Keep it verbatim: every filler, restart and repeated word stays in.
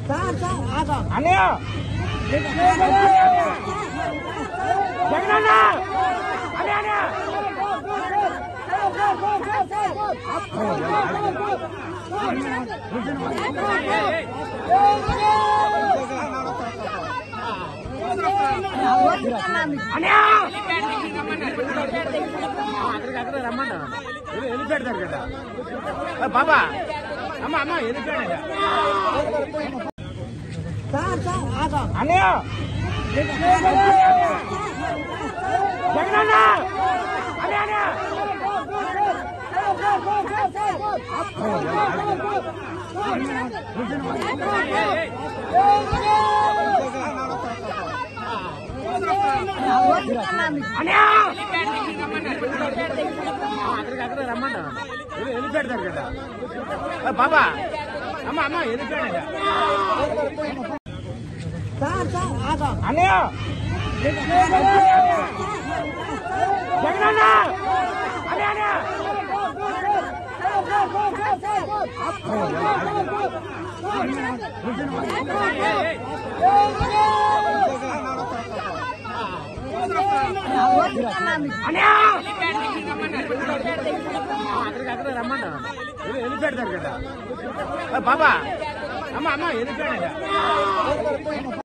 అన్నయ్య జగనన్న అన్నయ్య అన్నయ్య అక్కడికి రమ్మంట వెళ్ళిపెడతారు కదా బాబా అమ్మ అమ్మ వెళ్ళిపోయాడు అన్నయ్య జగనన్న అన్నయ్య అన్నయ్య అక్కడికి రమ్మంట వెళ్ళిపెడతారు కదా బాబా అమ్మ అమ్మ వెళ్ళిపోయాడు అన్నయ్య జగనన్న అన్నయ్య అన్నయ్య అక్కడికి రమ్మంట వెళ్ళిపెడతారు కదా బాబా అమ్మ అమ్మ వెళ్ళిపోయాడు